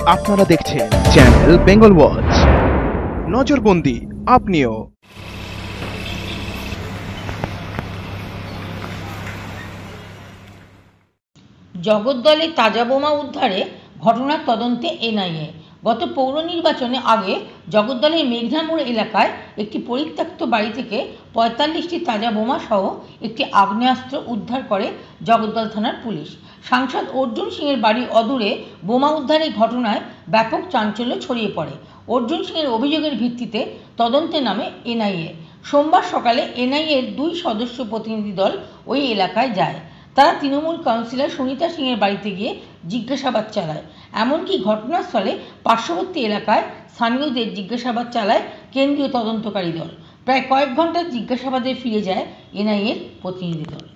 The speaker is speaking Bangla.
আপনারা দেখছেন চ্যানেল বেঙ্গল ওয়াচ। নজরবন্দি আপনিও। জগদ্দলে তাজা বোমা উদ্ধারে ঘটনার তদন্তে এনআইএ। গত পৌর নির্বাচনে আগে জগদ্দলের মেঘনামোড় এলাকায় একটি পরিত্যক্ত বাড়ি থেকে ৪৫টি তাজা বোমা সহ একটি আগ্নেয়াস্ত্র উদ্ধার করে জগদ্দল থানার পুলিশ। সাংসদ অর্জুন সিংয়ের বাড়ি অদূরে বোমা উদ্ধারের ঘটনায় ব্যাপক চাঞ্চল্য ছড়িয়ে পড়ে। অর্জুন সিংয়ের অভিযোগের ভিত্তিতে তদন্তে নামে এনআইএ। সোমবার সকালে এনআইএর ২ সদস্য প্রতিনিধি দল ওই এলাকায় যায়। তারা তৃণমূল কাউন্সিলর সুনিতা সিংয়ের বাড়িতে গিয়ে জিজ্ঞাসাবাদ চালায়। এমনকি ঘটনাস্থলে পার্শ্ববর্তী এলাকায় স্থানীয়দের জিজ্ঞাসাবাদ চালায় কেন্দ্রীয় তদন্তকারী দল। প্রায় কয়েক ঘন্টার জিজ্ঞাসাবাদে ফিরে যায় এনআইএর প্রতিনিধি দল।